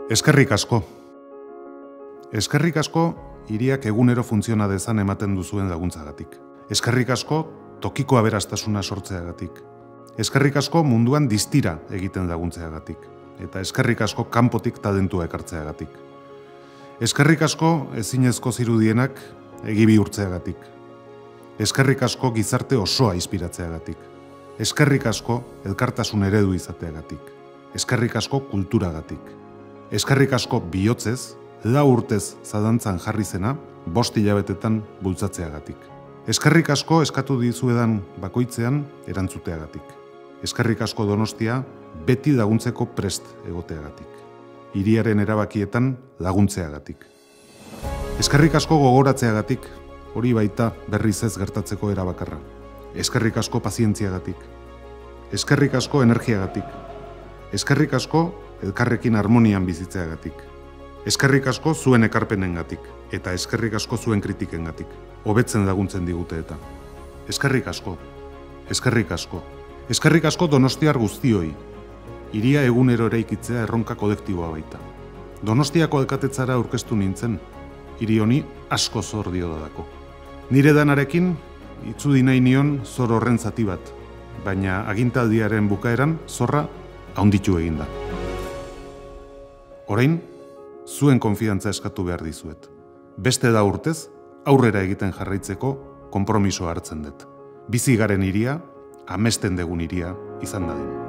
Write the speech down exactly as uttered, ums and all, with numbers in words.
Eskerrik asko. Eskerrik asko hiriak egunero funtziona dezan ematen duzuen laguntzagatik. Eskerrik asko tokiko aberastasuna sortzeagatik. Eskerrik asko munduan distira egiten laguntzeagatik. Eta eskerrik asko kanpotik talentua ekartzeagatik. Eskerrik asko ezinezko zirudienak egi bihurtzeagatik. Eskerrik asko gizarte osoa inspiratzeagatik. Eskerrik asko elkartasun eredu izateagatik. Eskerrik asko kulturagatik. Eskerrik asko bihotzez, lau urtez zadantzan jarri zena, bost hilabetetan bultzatzeagatik. Eskerrik asko eskatu dizuedan bakoitzean erantzuteagatik. Eskerrik asko Donostia beti laguntzeko prest egoteagatik. Hiriaren erabakietan laguntzeagatik. Eskerrik asko gogoratzeagatik, hori baita berriz ez gertatzeko erabakarra. Eskerrik asko pazientziagatik. Eskerrik asko energiagatik. Eskerrik asko elkarrekin harmonian bizitzeagatik. Eskerrik asko zuen ekarpenengatik eta eskerrik asko zuen kritikengatik. Hobetzen laguntzen digute eta. Eskerrik asko. Eskerrik asko. Eskerrik asko donostiar guztioi. Hiria egunero eraikitzea erronka kolektiboa baita. Donostiako alkatetzara aurkeztu nintzen, hiri honi asko zor dio dadako. Nire danarekin itzuli nahi nion zor horren zati bat, baina agintaldiaren bukaeran zorra haunditu eginda. Orain, zuen konfiantza eskatu behar dizuet. Beste da urtez, aurrera egiten jarraitzeko konpromisoa hartzen dut. Bizi garen hiria, amesten degun hiria izan dadin.